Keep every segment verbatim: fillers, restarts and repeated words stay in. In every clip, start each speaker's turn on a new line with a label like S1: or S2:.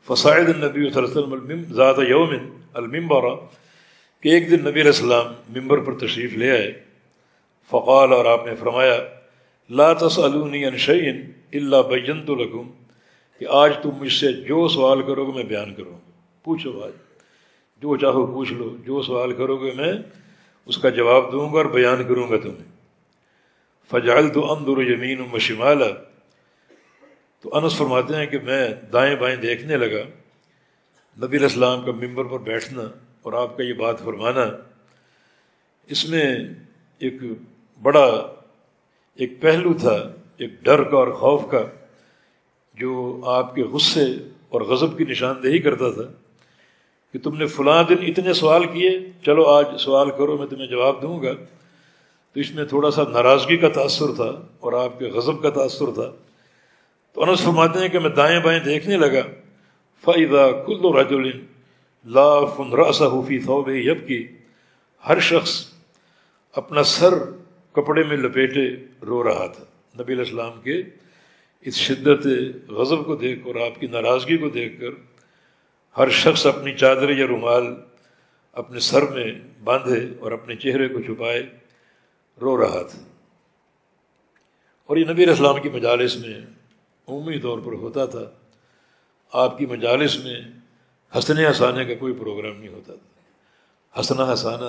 S1: فصاعد النبی صلی اللہ علیہ وسلم ذات یوم المنبر کہ ایک دن نبی علیہ السلام ممبر پر تشریف لے آئے. فقال اور آپ نے فرمایا لا تسألونی عن شیء الا بینت لکم کہ آج تم مجھ سے جو سوال کرو گے میں بیان کروں گا. پوچھو آج جو چاہو پوچھ لو، جو سوال کرو گے میں اس کا جواب دوں گا اور بیان کروں گا تمہیں. فجعلت انظر یمین و شمالا تو انس فرماتے ہیں کہ میں دائیں بائیں دیکھنے لگا. نبی علیہ السلام کا ممبر پر بیٹھنا اور آپ کا یہ بات فرمانا، اس میں ایک بڑا ایک پہلو تھا، ایک ڈر کا اور خوف کا، جو آپ کے غصے اور غضب کی نشاندہی کرتا تھا کہ تم نے فلاں دن اتنے سوال کیے، چلو آج سوال کرو میں تمہیں جواب دوں گا. تو اس میں تھوڑا سا ناراضگی کا تاثر تھا اور آپ کے غضب کا تاثر تھا. تو انس فرماتے ہیں کہ میں دائیں بائیں دیکھنے لگا. فَإِذَا كُلُّ رَجُلٍ لَافٌ رَأْسَهُ فِي ثَوْبِهِ يَبْكِي ہر شخص اپنا سر کپڑے میں لپیٹے رو رہا تھا. نبی علیہ السلام کے اس شدت غضب کو دیکھ اور آپ کی ناراضگی کو دیکھ کر ہر شخص اپنی چادر یا رومال اپنے سر میں باندھے اور اپنے چہرے کو چھپائے رو رہا تھا. اور یہ نبی علیہ السلام کی مجالس میں عمومی طور پر ہوتا تھا. آپ کی مجالس میں ہنسنے ہنسانے کا کوئی پروگرام نہیں ہوتا تھا. ہنسنا ہنسانا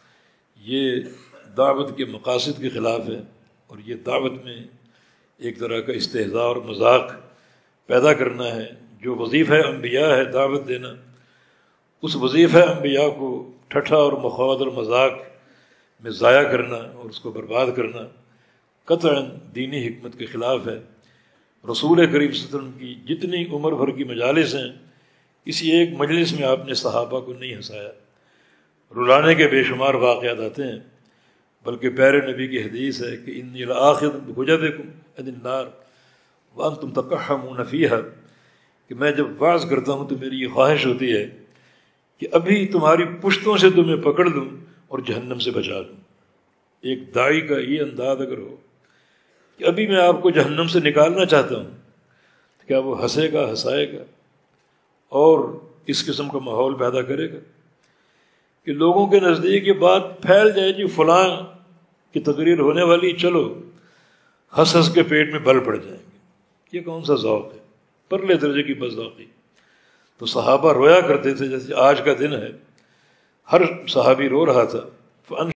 S1: یہ دعوت کے مقاصد کے خلاف ہے، اور یہ دعوت میں ایک طرح کا استہزاء اور مذاق پیدا کرنا ہے. جو وظیفہ انبیاء ہے دعوت دینا، اس وظیفہ انبیاء کو ٹھٹھا اور مخاوض اور مذاق میں ضائع کرنا اور اس کو برباد کرنا قطعاً دینی حکمت کے خلاف ہے. رسول کریم صلی اللہ علیہ وسلم کی جتنی عمر بھر کی مجالس ہیں، کسی ایک مجلس میں آپ نے صحابہ کو نہیں ہنسایا. رلانے کے بے شمار واقعات آتے ہیں، بلکہ پیارے نبی کی حدیث ہے کہ انی لآخذ بحجبکم عن النار وانتم تقحمون فیہا کہ میں جب وعظ کرتا ہوں تو میری یہ خواہش ہوتی ہے کہ ابھی تمہاری پشتوں سے تمہیں پکڑ لوں اور جہنم سے بچا لوں. ایک داعی کا یہ انداز اگر ہو کہ ابھی میں آپ کو جہنم سے نکالنا چاہتا ہوں، تو کیا وہ ہنسے گا، ہنسائے گا اور اس قسم کا ماحول پیدا کرے گا کہ لوگوں کے نزدیک یہ بات پھیل جائے جی فلاں کی تقریر ہونے والی، چلو ہنس ہنس کے پیٹ میں بل پڑ جائیں گے. یہ کون سا ذوق ہے، پرلے درجے کی بذوقی. تو صحابہ رویا کرتے تھے جیسے آج کا دن ہے، ہر صحابی رو رہا تھا.